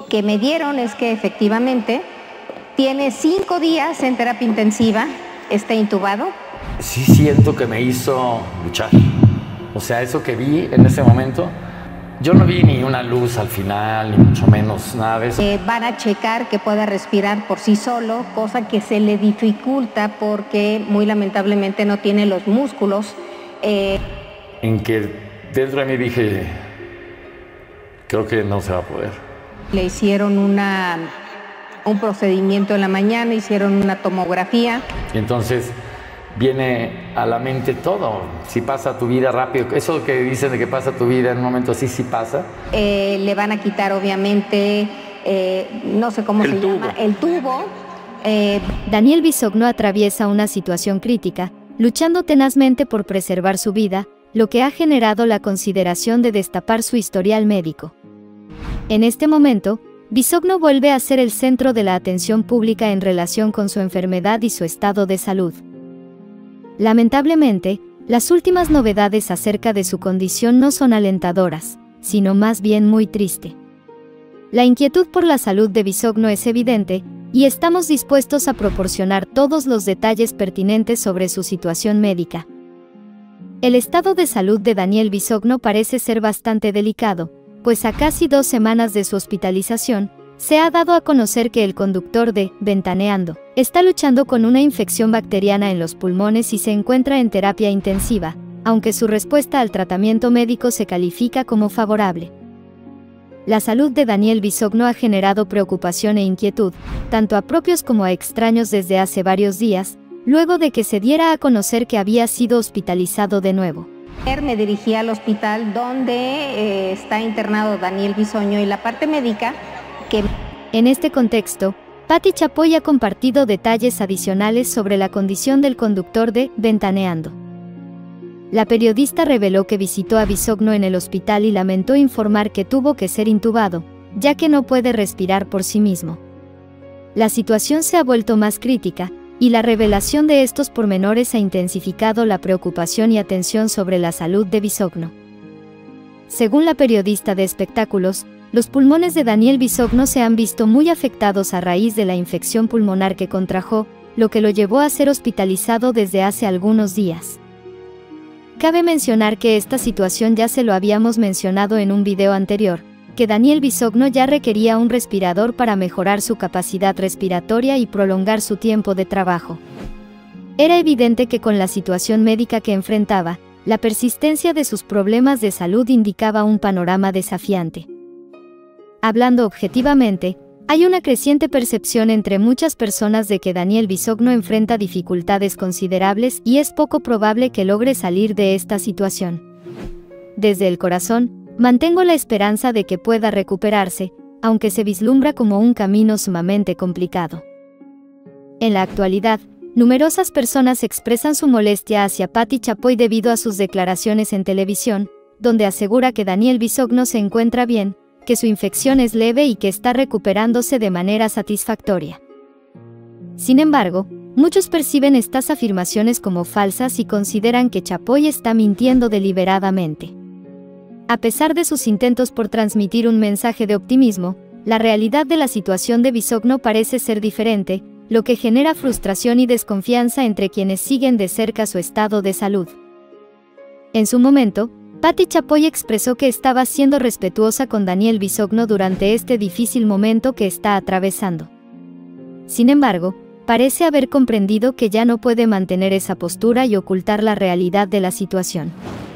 que me dieron es que efectivamente tiene 5 días en terapia intensiva, está intubado. Sí siento que me hizo luchar. O sea, eso que vi en ese momento, yo no vi ni una luz al final, ni mucho menos nada de eso. Van a checar que pueda respirar por sí solo, cosa que se le dificulta porque muy lamentablemente no tiene los músculos. En que dentro de mí dije, creo que no se va a poder. Le hicieron un procedimiento en la mañana, hicieron una tomografía. Y entonces viene a la mente todo, si pasa tu vida rápido, eso que dicen de que pasa tu vida en un momento así, sí pasa. Le van a quitar obviamente, no sé cómo se llama, el tubo. Daniel Bisogno atraviesa una situación crítica, luchando tenazmente por preservar su vida, lo que ha generado la consideración de destapar su historial médico. En este momento, Bisogno vuelve a ser el centro de la atención pública en relación con su enfermedad y su estado de salud. Lamentablemente, las últimas novedades acerca de su condición no son alentadoras, sino más bien muy triste. La inquietud por la salud de Bisogno es evidente, y estamos dispuestos a proporcionar todos los detalles pertinentes sobre su situación médica. El estado de salud de Daniel Bisogno parece ser bastante delicado, pues a casi 2 semanas de su hospitalización, se ha dado a conocer que el conductor de Ventaneando está luchando con una infección bacteriana en los pulmones y se encuentra en terapia intensiva, aunque su respuesta al tratamiento médico se califica como favorable. La salud de Daniel Bisogno ha generado preocupación e inquietud, tanto a propios como a extraños desde hace varios días, luego de que se diera a conocer que había sido hospitalizado de nuevo. Me dirigí al hospital donde está internado Daniel Bisogno y la parte médica que... En este contexto, Patti Chapoy ha compartido detalles adicionales sobre la condición del conductor de Ventaneando. La periodista reveló que visitó a Bisogno en el hospital y lamentó informar que tuvo que ser intubado, ya que no puede respirar por sí mismo. La situación se ha vuelto más crítica, y la revelación de estos pormenores ha intensificado la preocupación y atención sobre la salud de Bisogno. Según la periodista de espectáculos, los pulmones de Daniel Bisogno se han visto muy afectados a raíz de la infección pulmonar que contrajo, lo que lo llevó a ser hospitalizado desde hace algunos días. Cabe mencionar que esta situación ya se lo habíamos mencionado en un video anterior, que Daniel Bisogno ya requería un respirador para mejorar su capacidad respiratoria y prolongar su tiempo de trabajo. Era evidente que con la situación médica que enfrentaba, la persistencia de sus problemas de salud indicaba un panorama desafiante. Hablando objetivamente, hay una creciente percepción entre muchas personas de que Daniel Bisogno enfrenta dificultades considerables y es poco probable que logre salir de esta situación. Desde el corazón, mantengo la esperanza de que pueda recuperarse, aunque se vislumbra como un camino sumamente complicado. En la actualidad, numerosas personas expresan su molestia hacia Patti Chapoy debido a sus declaraciones en televisión, donde asegura que Daniel Bisogno se encuentra bien, que su infección es leve y que está recuperándose de manera satisfactoria. Sin embargo, muchos perciben estas afirmaciones como falsas y consideran que Chapoy está mintiendo deliberadamente. A pesar de sus intentos por transmitir un mensaje de optimismo, la realidad de la situación de Bisogno parece ser diferente, lo que genera frustración y desconfianza entre quienes siguen de cerca su estado de salud. En su momento, Patti Chapoy expresó que estaba siendo respetuosa con Daniel Bisogno durante este difícil momento que está atravesando. Sin embargo, parece haber comprendido que ya no puede mantener esa postura y ocultar la realidad de la situación.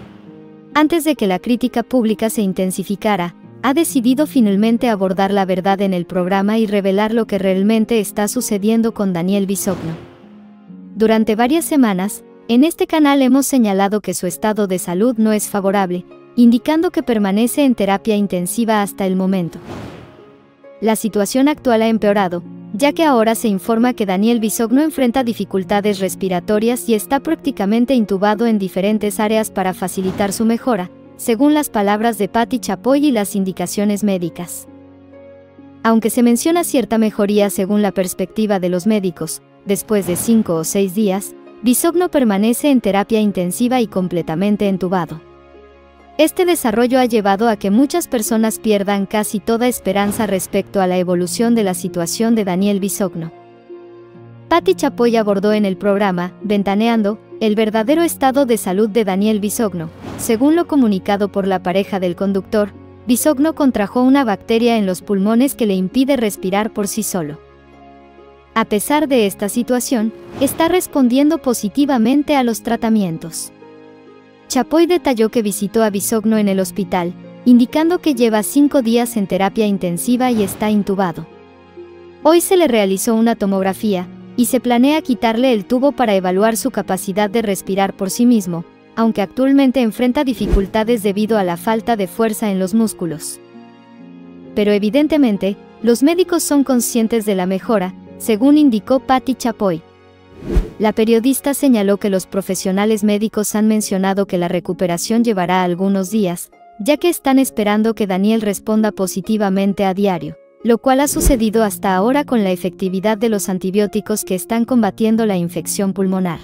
Antes de que la crítica pública se intensificara, ha decidido finalmente abordar la verdad en el programa y revelar lo que realmente está sucediendo con Daniel Bisogno. Durante varias semanas, en este canal hemos señalado que su estado de salud no es favorable, indicando que permanece en terapia intensiva hasta el momento. La situación actual ha empeorado, ya que ahora se informa que Daniel Bisogno enfrenta dificultades respiratorias y está prácticamente intubado en diferentes áreas para facilitar su mejora, según las palabras de Patti Chapoy y las indicaciones médicas. Aunque se menciona cierta mejoría según la perspectiva de los médicos, después de 5 o 6 días, Bisogno permanece en terapia intensiva y completamente entubado. Este desarrollo ha llevado a que muchas personas pierdan casi toda esperanza respecto a la evolución de la situación de Daniel Bisogno. Patti Chapoy abordó en el programa Ventaneando el verdadero estado de salud de Daniel Bisogno. Según lo comunicado por la pareja del conductor, Bisogno contrajo una bacteria en los pulmones que le impide respirar por sí solo. A pesar de esta situación, está respondiendo positivamente a los tratamientos. Chapoy detalló que visitó a Bisogno en el hospital, indicando que lleva 5 días en terapia intensiva y está intubado. Hoy se le realizó una tomografía, y se planea quitarle el tubo para evaluar su capacidad de respirar por sí mismo, aunque actualmente enfrenta dificultades debido a la falta de fuerza en los músculos. Pero evidentemente, los médicos son conscientes de la mejora, según indicó Patti Chapoy. La periodista señaló que los profesionales médicos han mencionado que la recuperación llevará algunos días, ya que están esperando que Daniel responda positivamente a diario, lo cual ha sucedido hasta ahora con la efectividad de los antibióticos que están combatiendo la infección pulmonar.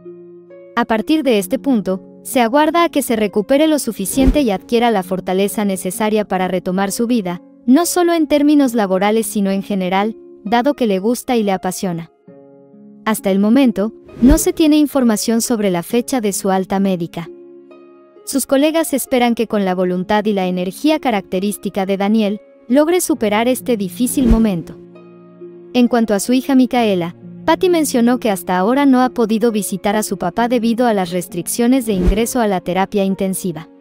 A partir de este punto, se aguarda a que se recupere lo suficiente y adquiera la fortaleza necesaria para retomar su vida, no solo en términos laborales sino en general, dado que le gusta y le apasiona. Hasta el momento, no se tiene información sobre la fecha de su alta médica. Sus colegas esperan que con la voluntad y la energía característica de Daniel, logre superar este difícil momento. En cuanto a su hija Micaela, Patti mencionó que hasta ahora no ha podido visitar a su papá debido a las restricciones de ingreso a la terapia intensiva.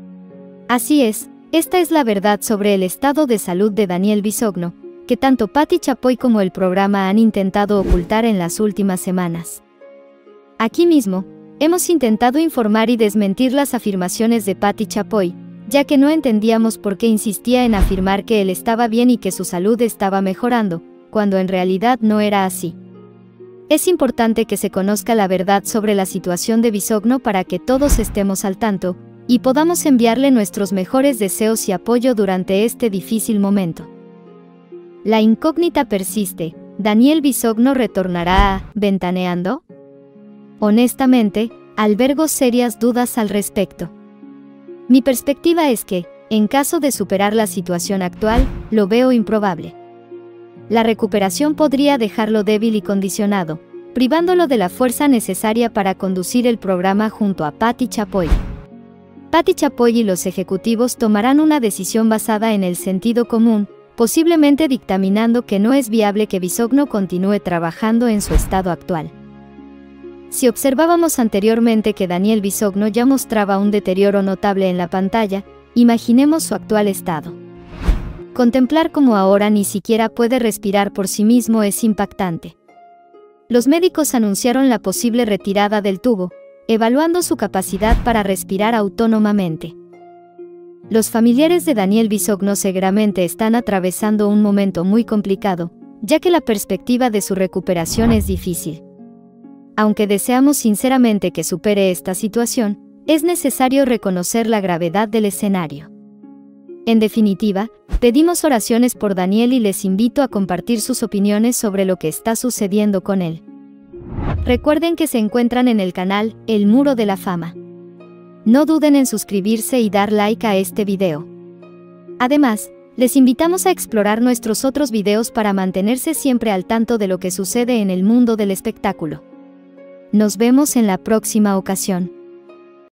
Así es, esta es la verdad sobre el estado de salud de Daniel Bisogno, que tanto Patti Chapoy como el programa han intentado ocultar en las últimas semanas. Aquí mismo, hemos intentado informar y desmentir las afirmaciones de Patti Chapoy, ya que no entendíamos por qué insistía en afirmar que él estaba bien y que su salud estaba mejorando, cuando en realidad no era así. Es importante que se conozca la verdad sobre la situación de Bisogno para que todos estemos al tanto, y podamos enviarle nuestros mejores deseos y apoyo durante este difícil momento. La incógnita persiste, ¿Daniel Bisogno retornará a Ventaneando? Honestamente, albergo serias dudas al respecto. Mi perspectiva es que, en caso de superar la situación actual, lo veo improbable. La recuperación podría dejarlo débil y condicionado, privándolo de la fuerza necesaria para conducir el programa junto a Patti Chapoy. Patti Chapoy y los ejecutivos tomarán una decisión basada en el sentido común, posiblemente dictaminando que no es viable que Bisogno continúe trabajando en su estado actual. Si observábamos anteriormente que Daniel Bisogno ya mostraba un deterioro notable en la pantalla, imaginemos su actual estado. Contemplar cómo ahora ni siquiera puede respirar por sí mismo es impactante. Los médicos anunciaron la posible retirada del tubo, evaluando su capacidad para respirar autónomamente. Los familiares de Daniel Bisogno seguramente están atravesando un momento muy complicado, ya que la perspectiva de su recuperación es difícil. Aunque deseamos sinceramente que supere esta situación, es necesario reconocer la gravedad del escenario. En definitiva, pedimos oraciones por Daniel y les invito a compartir sus opiniones sobre lo que está sucediendo con él. Recuerden que se encuentran en el canal El Muro de la Fama. No duden en suscribirse y dar like a este video. Además, les invitamos a explorar nuestros otros videos para mantenerse siempre al tanto de lo que sucede en el mundo del espectáculo. Nos vemos en la próxima ocasión.